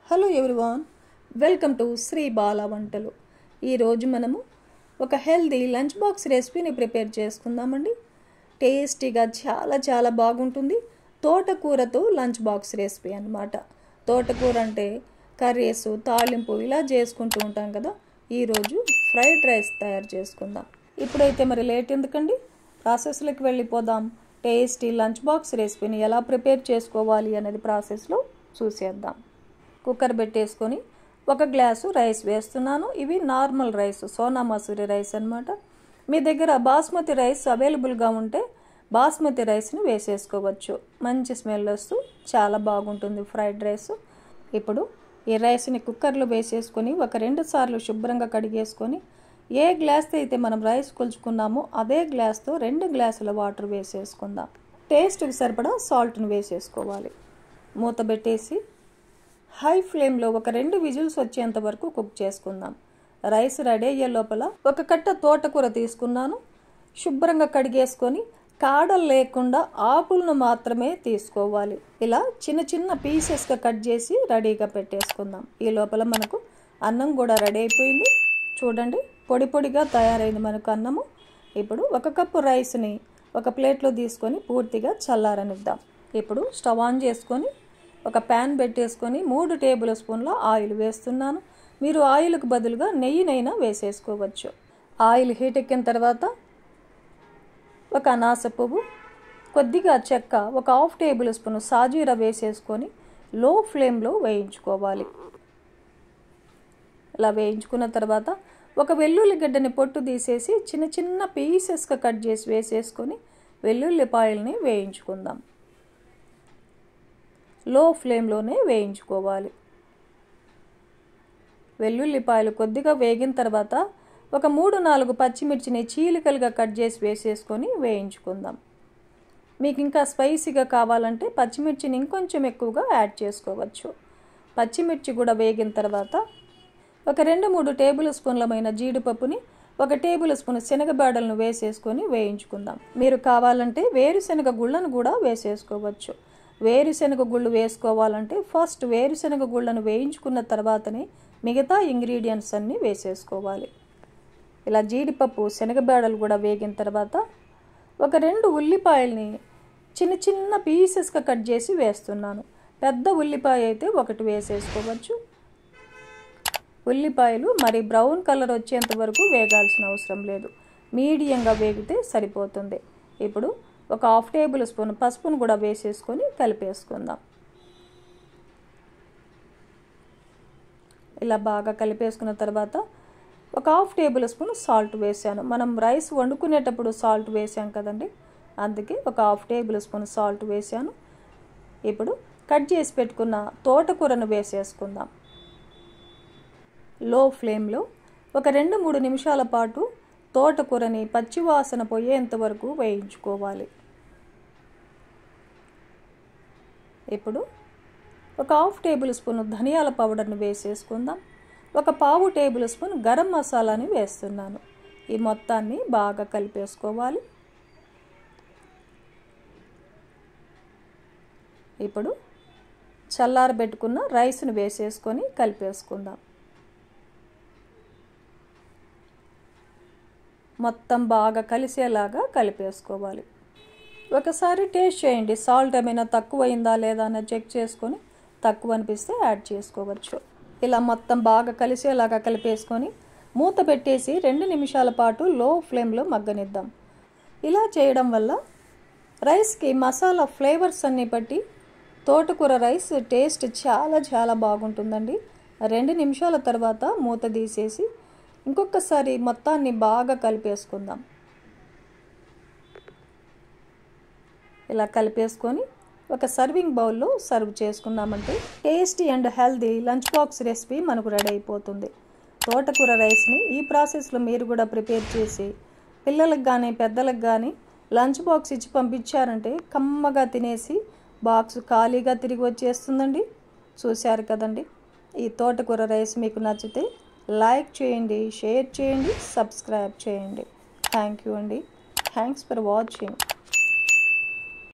Hello everyone, welcome to Sri Bala Vantalu. ఈరోజు మనము ఒక హెల్దీ లంచ్ బాక్స్ రెసిపీని ప్రిపేర్ చేసుకుందామండి. టేస్టీగా చాలా బాగుంటుంది. తోటకూరతో లంచ్ బాక్స్ రెసిపీ అన్నమాట. తోటకూర అంటే కర్రీస్, తాలింపు ఇలా చేసుకుంటూ ఉంటాం కదా. ఈరోజు ఫ్రైడ్ రైస్ తయారు చేసుకుందాం. ఇప్పుడైతే మరి లేట్ ఎందుకండి, ప్రాసెస్లోకి వెళ్ళిపోదాం. టేస్టీ లంచ్ బాక్స్ రెసిపీని ఎలా ప్రిపేర్ చేసుకోవాలి అనేది ప్రాసెస్లో చూసేద్దాం. కుక్కర్ పెట్టేసుకొని 1 గ్లాసు రైస్ వేస్తున్నాను. ఇవి normal rice, Sona Masuri rice అన్నమాట. మీ దగ్గర బాస్మతి రైస్ అవైలబుల్గా ఉంటే బాస్మతి రైస్ని వేసేసుకోవచ్చు. మంచి స్మెల్ వస్తూ చాలా బాగుంటుంది ఫ్రైడ్ రైస్. ఇప్పుడు ఈ రైస్ని కుక్కర్లో వేసేసుకొని 2 సార్లు శుభ్రంగా కడిగేసుకొని ఏ గ్లాస్తో అయితే మనం రైస్ కొలుచుకున్నామో అదే గ్లాస్తో 2 గ్లాసుల వాటర్ వేసేసుకుందాం. టేస్ట్కి సరిపడా సాల్ట్ని వేసేసుకోవాలి. మూత పెట్టేసి హై ఫ్లేమ్లో 2 విజిల్స్ వచ్చేంత వరకు కుక్ చేసుకుందాం. రైస్ రెడీ అయ్యే లోపల 1 కట్ట తోటకూర తీసుకున్నాను. శుభ్రంగా కడిగేసుకొని కాడలు లేకుండా ఆకులను మాత్రమే తీసుకోవాలి. ఇలా చిన్న పీసెస్గా కట్ చేసి రెడీగా పెట్టేసుకుందాం. ఈ లోపల మనకు అన్నం కూడా రెడీ అయిపోయింది. చూడండి, పొడిగా తయారైంది మనకు అన్నము. ఇప్పుడు 1 కప్పు రైస్ని ఒక ప్లేట్లో తీసుకొని పూర్తిగా చల్లారనిద్దాం. ఇప్పుడు స్టవ్ ఆన్ చేసుకొని ఒక ప్యాన్ పెట్టేసుకొని 3 టేబుల్ స్పూన్ల ఆయిల్ వేస్తున్నాను. మీరు ఆయిల్కి బదులుగా నెయ్యినైనా వేసేసుకోవచ్చు. ఆయిల్ హీట్ ఎక్కిన తర్వాత ఒక అనాస పువ్వు, కొద్దిగా చెక్క, 1/2 టేబుల్ స్పూన్ సాజీరా వేసేసుకొని లో ఫ్లేమ్లో వేయించుకోవాలి. ఇలా వేయించుకున్న తర్వాత ఒక వెల్లుల్లిగడ్డని పొట్టు తీసేసి చిన్న పీసెస్గా కట్ చేసి వేసేసుకొని వెల్లుల్లిపాయల్ని వేయించుకుందాం. లో ఫ్లేమ్లోనే వేయించుకోవాలి. వెల్లుల్లిపాయలు కొద్దిగా వేగిన తర్వాత ఒక 3-4 పచ్చిమిర్చిని చీలికలుగా కట్ చేసి వేసేసుకొని వేయించుకుందాం. మీకు ఇంకా స్పైసీగా కావాలంటే పచ్చిమిర్చిని ఇంకొంచెం ఎక్కువగా యాడ్ చేసుకోవచ్చు. పచ్చిమిర్చి కూడా వేగిన తర్వాత ఒక 2-3 టేబుల్ స్పూన్లమైన జీడిపప్పుని, 1 టేబుల్ స్పూన్ శనగబేడలను వేసేసుకొని వేయించుకుందాం. మీరు కావాలంటే వేరుశనగ గుళ్ళను కూడా వేసేసుకోవచ్చు. వేరుశనగ గుళ్ళు వేసుకోవాలంటే ఫస్ట్ వేరుశనగ గుళ్ళను వేయించుకున్న తర్వాతనే మిగతా ఇంగ్రీడియంట్స్ అన్నీ వేసేసుకోవాలి. ఇలా జీడిపప్పు, శనగబేడలు కూడా వేగిన తర్వాత ఒక 2 ఉల్లిపాయల్ని చిన్న పీసెస్గా కట్ చేసి వేస్తున్నాను. పెద్ద ఉల్లిపాయ అయితే 1 వేసేసుకోవచ్చు. ఉల్లిపాయలు మరి బ్రౌన్ కలర్ వచ్చేంత వరకు వేగాల్సిన అవసరం లేదు. మీడియంగా వేగితే సరిపోతుంది. ఇప్పుడు 1/2 టేబుల్ స్పూన్ పసుపును కూడా వేసేసుకొని కలిపేసుకుందాం. ఇలా బాగా కలిపేసుకున్న తర్వాత 1/2 టేబుల్ స్పూన్ సాల్ట్ వేసాను. మనం రైస్ వండుకునేటప్పుడు సాల్ట్ వేసాం కదండి, అందుకే 1/2 టేబుల్ స్పూన్ సాల్ట్ వేసాను. ఇప్పుడు కట్ చేసి పెట్టుకున్న తోటకూరను వేసేసుకుందాం. లో ఫ్లేమ్లో ఒక 2-3 నిమిషాల పాటు తోటకూరని పచ్చివాసన పోయేంత వరకు వేయించుకోవాలి. ఇప్పుడు 1/2 టేబుల్ స్పూన్ ధనియాల పౌడర్ని వేసేసుకుందాం. 1/4 టేబుల్ స్పూన్ గరం మసాలాని వేస్తున్నాను. ఈ మొత్తాన్ని బాగా కలిపేసుకోవాలి. ఇప్పుడు చల్లారబెట్టుకున్న రైస్ను వేసేసుకొని కలిపేసుకుందాం. మొత్తం బాగా కలిసేలాగా కలిపేసుకోవాలి. ఒకసారి టేస్ట్ చేయండి, సాల్ట్ ఏమైనా తక్కువ అయిందా లేదా అని చెక్ చేసుకొని తక్కువ అనిపిస్తే యాడ్ చేసుకోవచ్చు. ఇలా మొత్తం బాగా కలిసేలాగా కలిపేసుకొని మూత పెట్టేసి 2 నిమిషాల పాటు లో ఫ్లేమ్లో మగ్గనిద్దాం. ఇలా చేయడం వల్ల రైస్కి మసాలా ఫ్లేవర్స్ అన్నీ పట్టి తోటకూర రైస్ టేస్ట్ చాలా బాగుంటుందండి. 2 నిమిషాల తర్వాత మూత తీసేసి ఇంకొకసారి మొత్తాన్ని బాగా కలిపేసుకుందాం. ఇలా కలిపేసుకొని ఒక సర్వింగ్ బౌల్లో సర్వ్ చేసుకున్నామంటే tasty and healthy lunch box recipe మనకు రెడీ అయిపోతుంది. తోటకూర రైస్ని ఈ ప్రాసెస్లో మీరు కూడా ప్రిపేర్ చేసి పిల్లలకు కానీ పెద్దలకు కానీ లంచ్ బాక్స్ ఇచ్చి పంపించారంటే కమ్మగా తినేసి బాక్స్ ఖాళీగా తిరిగి వచ్చేస్తుందండి. చూశారు కదండి. ఈ తోటకూర రైస్ మీకు నచ్చితే లైక్ చేయండి, షేర్ చేయండి, సబ్స్క్రైబ్ చేయండి. థ్యాంక్ యూ అండి. Thanks for watching.